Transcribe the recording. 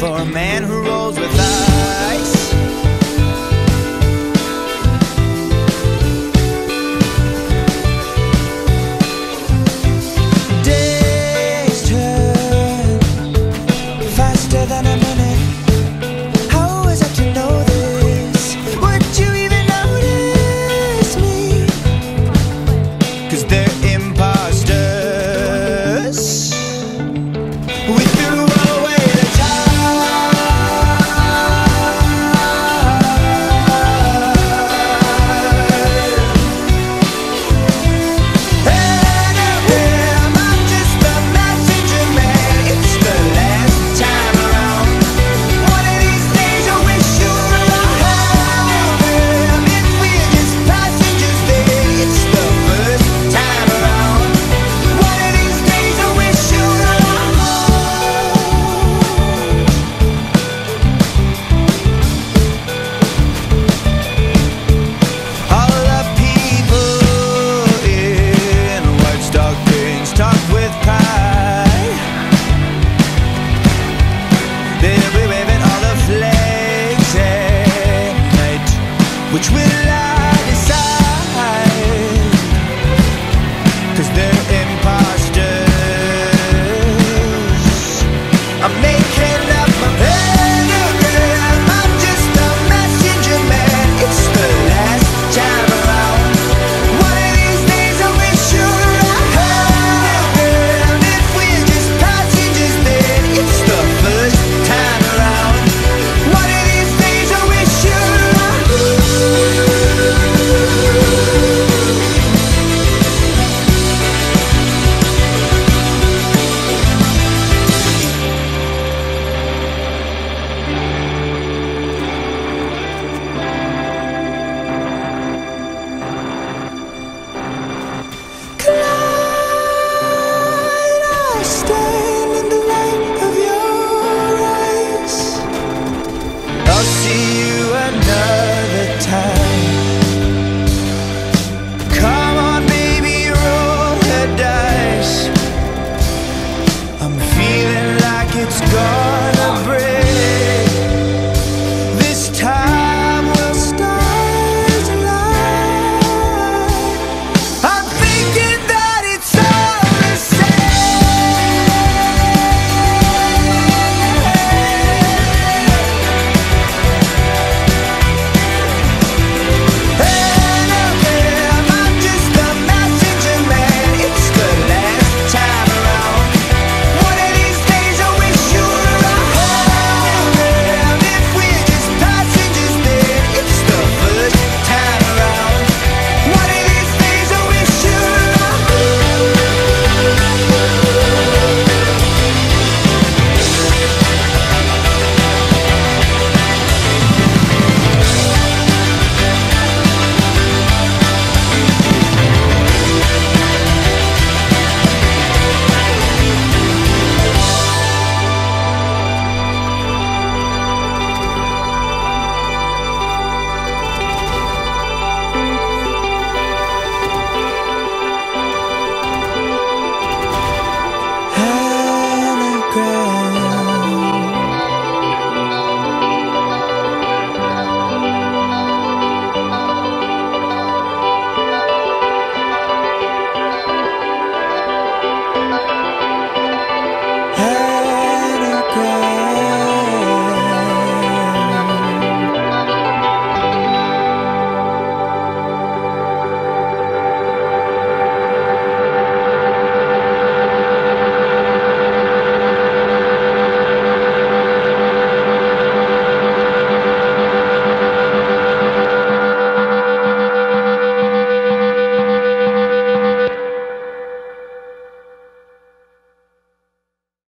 for a man who rolls with ice. Days turn faster than a minute. How was I to know this? Would you even notice me? 'Cause they're imposters. We threw away the time. Anagram, I'm just the messenger man. It's the last time around. One of these days I wish you were around. If we're just passengers there, it's the first time around. One of these days I wish you were around. All the people in white stockings talk with pride. They'll be waving all the flags at night, which will